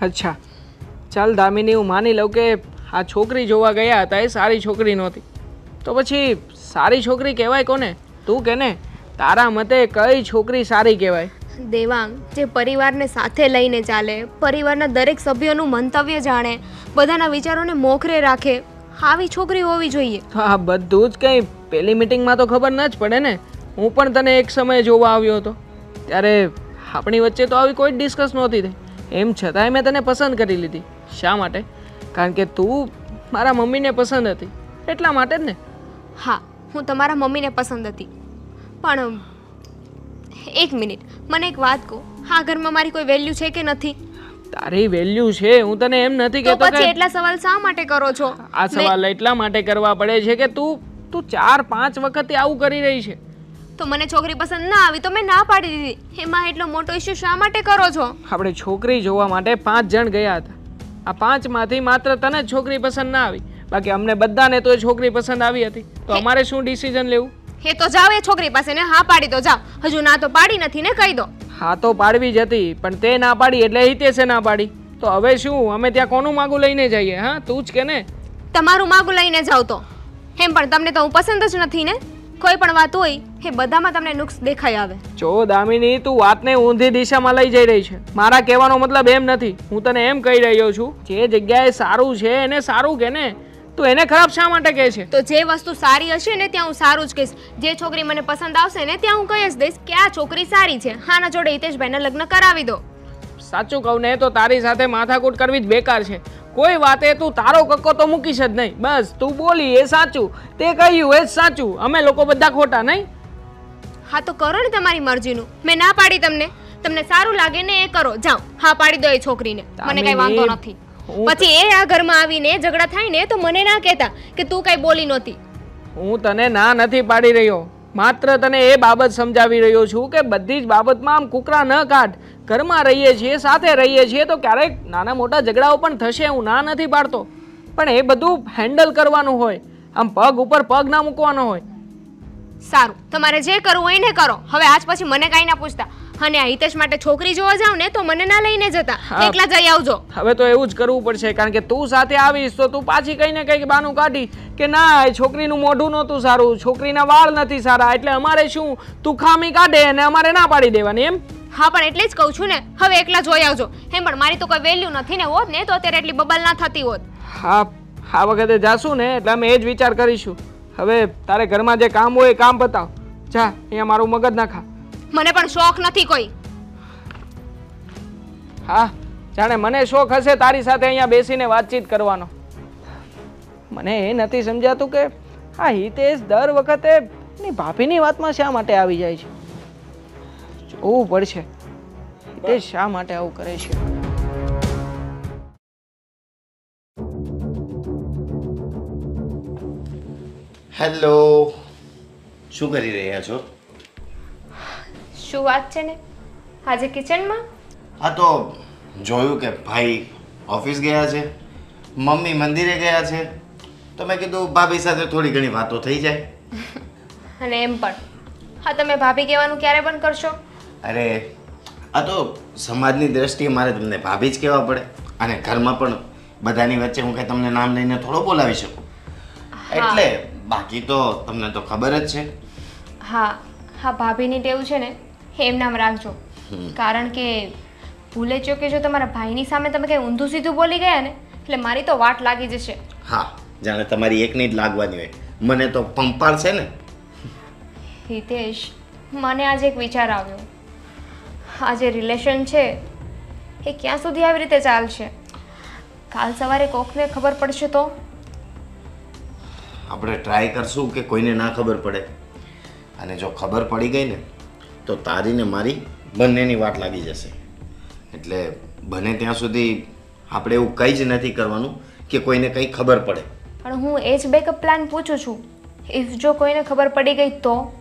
અચ્છા ચાલ દામિની, હું માની લઉં કે આ છોકરી જોવા ગયા હતા એ સારી છોકરી નહોતી, તો પછી સારી છોકરી કહેવાય કોને? તું કે ને, તારા મતે કઈ છોકરી સારી કહેવાય? દેવાંગ, જે પરિવારને સાથે લઈને ચાલે, પરિવારના દરેક સભ્યોનું મંતવ્ય જાણે, બધાના વિચારોને મોખરે રાખે, આવી છોકરી હોવી જોઈએ. હા, બધું જ કંઈ પહેલી મીટિંગમાં તો ખબર ન જ પડે ને. હું પણ તને એક સમયે જોવા આવ્યો હતો, ત્યારે આપણી વચ્ચે તો આવી કોઈ ડિસ્કસ નહોતી થઈ. એમ છતાંય મેં તને પસંદ કરી લીધી. શા માટે? કારણ કે તું મારા મમ્મીને પસંદ હતી, એટલા માટે જ ને. હા, હું તમારા મમ્મીને પસંદ હતી, પણ એક મિનિટ, મને એક વાત કહો, આ ઘરમાં મારી કોઈ વેલ્યુ છે કે નથી? તારી વેલ્યુ છે, હું તને એમ નથી તો કહેતો પછી કે એટલા સવાલ શા માટે કરો છો? આ સવાલ એટલા માટે કરવા પડે છે કે તું 4-5 વખતે આવું કરી રહી છે. તો મને છોકરી પસંદ ના આવી તો મેં ના પાડી દીધી. એમાં એટલો મોટો ઇશ્યુ શા માટે કરો છો? આપણે છોકરી જોવા માટે 5 જણ ગયા હતા. આ 5 માંથી માત્ર તને જ છોકરી પસંદ ના આવી, બાકી અમને બધાને તો એ છોકરી પસંદ આવી હતી. તો અમારે શું ડિસિઝન લેવું? એ તો જાવ એ છોકરી પાસે ને હા પાડી દો. જાવ, હજુ ના તો પાડી નથી ને, કહી દો. હા તો પાડવી જ હતી, પણ તે ના પાડી એટલે હિતેશે ના પાડી. તો હવે શું, અમે ત્યાં કોનું માગું લઈને જઈએ? હા, તું જ કે ને. તમારું માગું લઈને જાવ તો એમ, પણ તમને તો હું પસંદ જ નથી ને. કોઈ પણ વાત હોય એ બધામાં તમને નુક્સ દેખાઈ આવે. જો દામિની, તું વાતને ઊંધી દિશામાં લઈ જઈ રહી છે. મારા કહેવાનો મતલબ એમ નથી. હું તને એમ કહી રહ્યો છું, જે જગ્યાએ સારું છે એને સારું કે ને, તું એને ખરાબ શા માટે કહે છે? તો જે વસ્તુ સારી હશે ને ત્યાં હું સારું જ કહીશ. જે છોકરી મને પસંદ આવશે ને ત્યાં હું કહી જ દઈશ કે આ છોકરી સારી છે. હાના જોડે હિતેશભાઈના લગ્ન કરાવી દો. સાચું કહું ને તો તારી સાથે માથાકૂટ કરવી જ બેકાર છે. કોઈ વાતે તું તારો કક્કો તો મૂકીશ જ નહીં. બસ તું બોલી એ સાચું, તે કહ્યું એ જ સાચું, અમે લોકો બધા ખોટા નહીં? હા તો કરો ને તમારી મરજીનું. મેં ના પાડી તમને, તમને સારું લાગે ને એ કરો. જાઓ, હા પાડી દો એ છોકરીને, મને કઈ વાંધો નથી. પછી એ આ ઘરમાં આવીને ઝઘડા થાય ને તો મને ના કહેતા કે તું કઈ બોલી નહોતી. હું તને ના નથી પાડી રહ્યો, માત્ર તને એ બાબત સમજાવી રહ્યો છું કે બધી જ બાબતમાં આમ કુકરા ન કાઢ. ઘરમાં રહીએ છીએ, સાથે રહીએ છીએ તો ક્યારેક નાના મોટા ઝઘડાઓ પણ થશે, હું ના નથી પાડતો, પણ એ બધું હેન્ડલ કરવાનું હોય. આમ પગ ઉપર પગ ના મૂકવાનો હોય. સારું, તમારે જે કરવું હોય એને કરો. હવે આજ પછી મને કાંઈ ના પૂછતા. અને આ હિતેશ માટે છોકરી જોવા જાવ ને તો મને ના લઈને જતા, એકલા જઈ આવજો. હવે તો એવું જ કરવું પડશે, કારણ કે તું સાથે આવીશ તો તું પાછી કઈ ને કઈ બાનું કાઢી કે ના એ છોકરીનું મોઢું નહોતું સારું, છોકરીના વાળ નથી સારા, એટલે અમારે શું તું ખામી કાઢે અને અમારે ના પાડી દેવાની એમ? હા પણ એટલે જ કહું છું ને, હવે એકલા જોઈ આવજો. એમ પણ મારી તો કોઈ વેલ્યુ નથી ને, હોત ને તો અત્યારે એટલી બબલ ના થતી હોત. હા, આ વખતે જાશું ને એટલે અમે એ જ વિચાર કરીશું. હવે તારે ઘરમાં જે કામ હોય એ કામ બતાવ. જા, અહીંયા મારું મગજ ના ખા. મને પણ શોખ નથી કોઈ. હા, જાણે મને શોખ હશે તારી સાથે અહીંયા બેસીને વાતચીત કરવાનો. મને એ નથી સમજાતું કે આ હિતેશ દર વખતે એની ભાભીની વાતમાં શા માટે આવી જાય છે. જોવું પડશે હિતેશ શા માટે આવું કરે છે. હેલો, શું કરી રહ્યા છો? શું વાત છે ને આજે કિચનમાં? હા તો જોયું કે ભાઈ ઓફિસ ગયા છે, મમ્મી મંદિરે ગયા છે, તો મેં કીધું ભાભી સાથે થોડી ઘણી વાતો થઈ જાય. અને એમ પણ હા, તમે ભાભી કહેવાનું ક્યારે બંધ કરશો? અરે આ તો સમાજની દ્રષ્ટિએ મારે તમને ભાભી જ કહેવા પડે, અને ઘરમાં પણ બધાની વચ્ચે હું કે તમને નામ લઈને થોડો બોલાવી શકું, એટલે બાકી તો તમને તો ખબર જ છે. હા હા, ભાભીની ટેવ છે ને એમ નામ રાખજો, કારણ કે ભૂલે ચો કે જો તમારા ભાઈની સામે તમે કંઈ ઊંધું સીધું બોલી ગયા ને એટલે મારી તો વાટ લાગી જશે. હા, જાણે તમારી એકની જ લાગવાની હોય, મને તો પંપાળ છે ને. હિતેશ, મને આજે એક વિચાર આવ્યો. આ જે રિલેશન છે એ ક્યાં સુધી આવી રીતે ચાલશે? કાલ સવારે કોકને ખબર પડશે તો? આપણે ટ્રાય કરશું કે કોઈને ના ખબર પડે, અને જો ખબર પડી ગઈ ને તો તારી ને મારી બંનેની વાટ લાગી જશે. એટલે બને ત્યાં સુધી આપણે એવું કંઈ જ નથી કરવાનું કે કોઈને કંઈ ખબર પડે. પણ હું એ જ બેકઅપ પ્લાન પૂછું છું. ઇફ જો કોઈને ખબર પડી ગઈ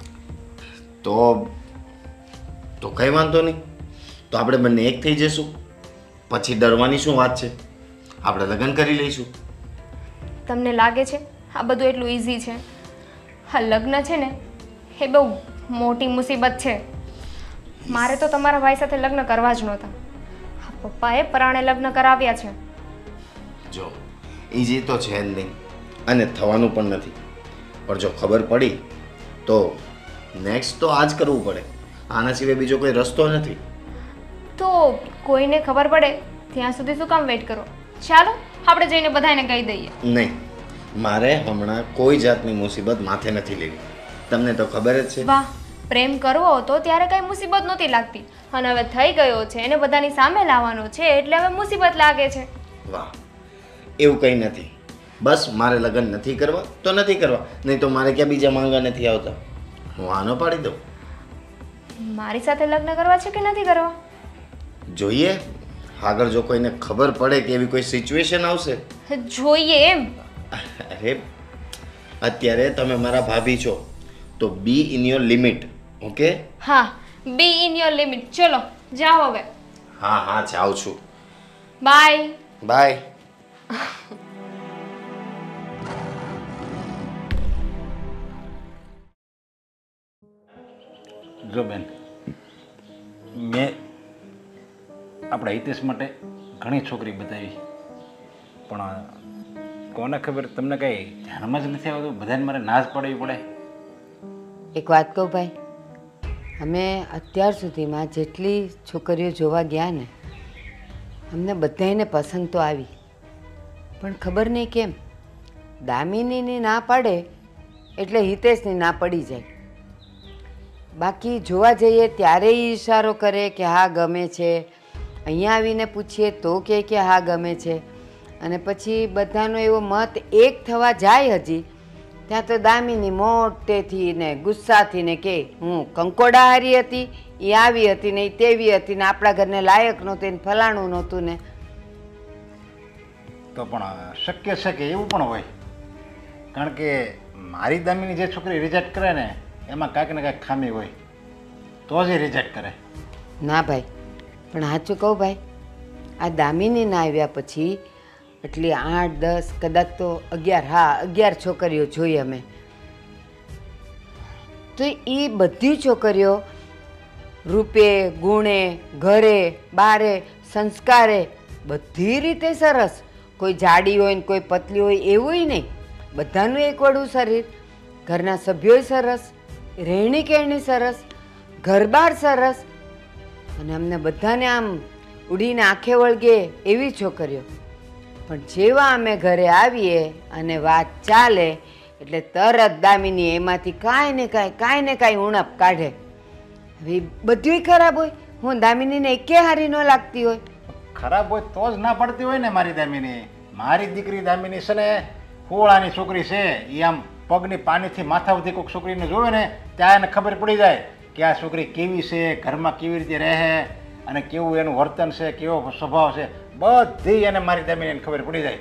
તો કંઈ વાંધો નહીં, તો આપણે બંને એક થઈ જશું. પછી ડરવાની શું વાત છે, આપણે લગ્ન કરી લઈશું. તમને લાગે છે આ બધું એટલું ઇઝી છે? હા, લગ્ન છે ને એ બહુ મોટી મુસીબત છે. મારે તો તમારા ભાઈ સાથે લગ્ન કરવા જ નહોતા. પપ્પાએ પરાણે લગ્ન કરાવ્યા છે. જો ઈજી તો છે જ નહીં અને થવાનું પણ નથી, પણ જો ખબર પડી તો નેક્સ્ટ તો આ જ કરવું પડે. આના સિવાય બીજો કોઈ રસ્તો નથી. તો કોઈને ખબર પડે ત્યાં સુધી શું કામ વેઇટ કરો? ચાલો આપણે જઈને બધાને કહી દઈએ. નહીં, મારે હમણાં કોઈ જાતની મુસીબત માથે નથી લેવી. તમને તો ખબર જ છે. વાહ, પ્રેમ કરવો હતો ત્યારે કઈ મુસીબત નહોતી લાગતી, અને હવે થઈ ગયો છે એને બધાની સામે લાવવાનો છે એટલે હવે મુસીબત લાગે છે. વાહ, એવું કંઈ નથી. બસ મારે લગ્ન નથી કરવા તો નથી કરવા, નહીં તો મારે ક્યાં બીજા માંગા નથી આવતા. હું આનો પાડી દઉં. મારી સાથે લગ્ન કરવા છે કે નથી કરવા? જોઈએ, આગળ જો કોઈને ખબર પડે કે એવી કોઈ સિચ્યુએશન આવશે. જોઈએ એમ? અરે અત્યારે તમે મારા ભાભી છો તો be in your limit. Okay? હા, બી ઇન યોર લિમિટ. ચલો જાઓ હવે. હા હા, જાઉં છું. Bye bye. જો બેન, મેં આપણા હિતેશ માટે ઘણી છોકરી બતાવી, પણ કોને ખબર તમને કંઈ ધ્યાનમાં જ નથી આવતું. બધાને મારે ના જ પાડવી પડે. એક વાત કહું ભાઈ, અમે અત્યાર સુધીમાં જેટલી છોકરીઓ જોવા ગયા ને, અમને બધાને પસંદ તો આવી, પણ ખબર નહીં કેમ દામિનીની ના પાડે એટલે હિતેશની ના પડી જાય. બાકી જોવા જઈએ ત્યારે ઈશારો કરે કે હા ગમે છે, અહીંયા આવીને પૂછીએ તો કે હા ગમે છે, અને પછી બધાનો એવો મત એક થવા જાય હજી ત્યાં તો દામિની મોટેથી ને ગુસ્સાથી ને કે હું કંકોડાહારી હતી, એ આવી હતી ને એ તેવી હતી ને આપણા ઘરને લાયક નહોતી ને ફલાણું નહોતું ને. તો પણ શક્ય છે કે એવું પણ હોય, કારણ કે મારી દામીની જે છોકરી રિજેક્ટ કરે ને એમાં કાંઈક ને કાંઈક ખામી હોય તો જ એ રિજેક્ટ કરે. ના ભાઈ, પણ સાચું કહું ભાઈ, આ દામિની ના આવ્યા પછી એટલી 8, 10 કદાચ તો 11, હા 11 છોકરીઓ જોઈ અમે. તો એ બધી છોકરીઓ રૂપે, ગુણે, ઘરે, બારે, સંસ્કારે બધી રીતે સરસ. કોઈ જાડી હોય ને કોઈ પતલી હોય એવું નહીં, બધાનું એકવડું શરીર, ઘરના સભ્યોય સરસ, રહેણી કહેણી સરસ, ઘરબાર સરસ, અને અમને બધાને આમ ઉડીને આંખે વળગે એવી છોકરીઓ. પણ જેવા અમે ઘરે આવીએ અને વાત ચાલે એટલે તરત દામિની એમાંથી કાંઈ ને કાંઈ ઉણપ કાઢે. હવે બધુંય ખરાબ હોય, હું દામિનીને એકે હારી ન લાગતી હોય. ખરાબ હોય તો જ ના પડતી હોય ને મારી દામિની. મારી દીકરી દામિની છે ને હોળાની છોકરી છે. એ આમ પગની પાણીથી માથા સુધી કોઈક છોકરીને જોવે ને ત્યાં એને ખબર પડી જાય કે આ છોકરી કેવી છે, ઘરમાં કેવી રીતે રહે અને કેવું એનું વર્તન છે, કેવો સ્વભાવ છે, બધી એને મારી દામિનીને ખબર પડી જાય.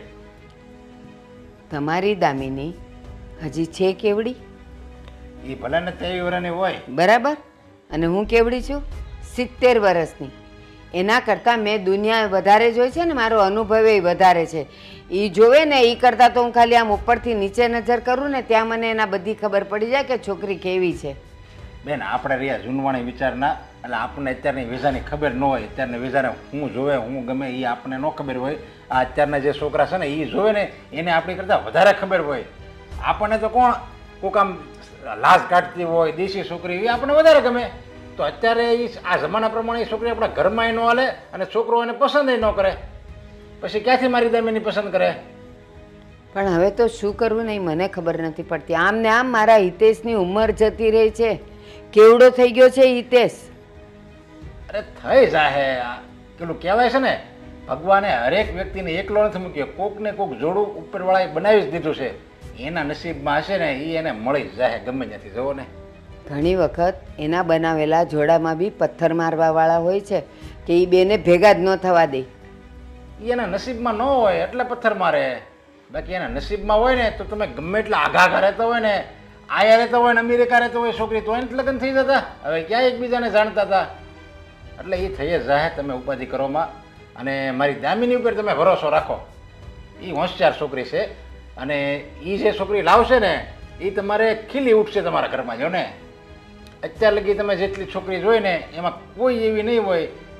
તમારી દામિની હજી છે કેવડી? એ ભલે ને 23 વર્ષની હોય બરાબર, અને હું કેવડી છું? 70 વર્ષની. એના કરતાં મેં દુનિયા વધારે જોઈ છે ને, મારો અનુભવ એ વધારે છે. એ જોવે ને એ કરતાં તો હું ખાલી આમ ઉપરથી નીચે નજર કરું ને ત્યાં મને એના બધી ખબર પડી જાય કે છોકરી કેવી છે. બેન, આપણે રહ્યા જૂનવાણી વિચારના, એટલે આપણને અત્યારની વિઝાની ખબર ન હોય. અત્યારના વિઝાને હું જોવે, હું ગમે એ આપણને ન ખબર હોય. આ અત્યારના જે છોકરા છે ને એ જોવે ને એને આપણી કરતાં વધારે ખબર હોય. આપણને તો કોણ કોઈક આમ લાજ કાઢતી હોય દેશી છોકરી એ આપણને વધારે ગમે. તો અત્યારે એ આ જમાના પ્રમાણે એ છોકરી આપણા ઘરમાં ન હાલે અને છોકરો એને પસંદ ન કરે, પછી ક્યાંથી મારી દામીની પસંદ કરે? પણ હવે તો શું કરવું નહીં મને ખબર નથી પડતી. આમ ને આમ મારા હિતેશની ઉંમર જતી રહી છે. કેવડો થઈ ગયો છે હિતેશ? અરે થઈ જાહે. પેલું કહેવાય છે ને, ભગવાને હરેક વ્યક્તિને એકલો નથી મૂક્યો, કોક ને કોક જોડું ઉપરવાળાએ બનાવી જ દીધું છે. એના નસીબમાં હશે ને એ એને મળી જ જાય ગમે ત્યાંથી. જુઓ ને, ઘણી વખત એના બનાવેલા જોડામાં બી પથ્થર મારવાવાળા હોય છે કે એ બેને ભેગા જ ન થવા દે. એ એના નસીબમાં ન હોય એટલે પથ્થર મારે. બાકી એના નસીબમાં હોય ને તો તમે ગમે એટલા આઘા રહેતા હોય ને, આયા રહેતા હોય ને, અમેરિકા રહેતા હોય છોકરી, તો એને લગ્ન થઈ જતા. હવે ક્યાં એકબીજાને જાણતા હતા? એટલે એ થઈ જ જાય. તમે ઉપાધિ કરોમાં. અને મારી દામિની ઉપર તમે ભરોસો રાખો. એ હોશિયાર છોકરી છે અને એ જે છોકરી લાવશે ને એ તમારે ખીલી ઉઠશે તમારા ઘરમાં. જો ને અત્યાર લગી તમે જેટલી છોકરી જોઈ ને એમાં કોઈ એવી નહીં હોય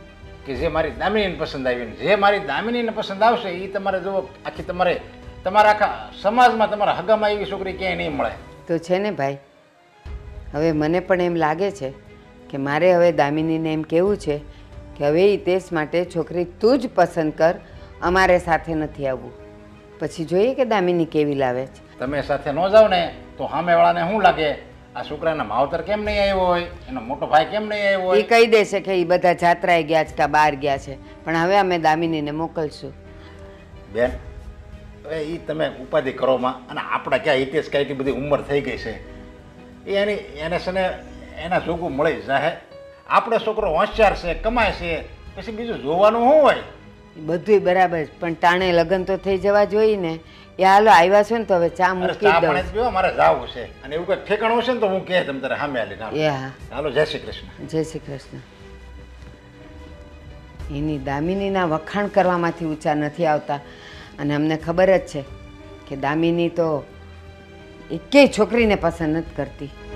કે જે મારી દામિનીને પસંદ આવી ને જે મારી દામિનીને પસંદ આવશે એ તમારે જો આખી તમારા આખા સમાજમાં તમારા હગામાં એવી છોકરી ક્યાંય નહીં મળે. તો છે ને ભાઈ, હવે મને પણ એમ લાગે છે કે મારે હવે દામિનીને એમ કહેવું છે કે હવે હિતેશ માટે છોકરી તું જ પસંદ કર, અમારે સાથે નથી આવવું. પછી જોઈએ કે દામિની કેવી લાવે છે. તમે સાથે ન જાઓ ને તો સામેવાળાને શું લાગે, આ છોકરાના માવતર કેમ નહીં આવ્યો હોય, એનો મોટો ભાઈ કેમ નહીં આવ્યો એ હોય. કહી દેશે કે એ બધા જાત્રાએ ગયા છે કે બહાર ગયા છે, પણ હવે અમે દામિનીને મોકલશું. બેન હવે એ તમે ઉપાધિ કરોમાં, અને આપણે ક્યાં હિતેશ કાંઈ એટલી બધી ઉંમર થઈ ગઈ છે, એને છે ને એના જોગું મળી જાહે. આપણો છોકરો હોશિયાર છે, કમાય છે, પછી બીજું જોવાનું શું હોય. બધુંય બરાબર છે, પણ ટાણે લગ્ન તો થઈ જવા જોઈએ ને. એ હાલો આવ્યા છો ને તો હવે ચા મૂકી ચા દઉં. પાણી પીવો, મારે જાવું છે, અને એવું કંઈક ઠેકાણું હશે ને તો હું કહે તમે તારે સામે હાલી ના. એ હા, હાલો, જય શ્રી કૃષ્ણ. જય શ્રી કૃષ્ણ. એની દામિનીના વખાણ કરવામાંથી ઊંચા નથી આવતા, અને અમને ખબર જ છે કે દામિની તો એકેય છોકરીને પસંદ નથી કરતી.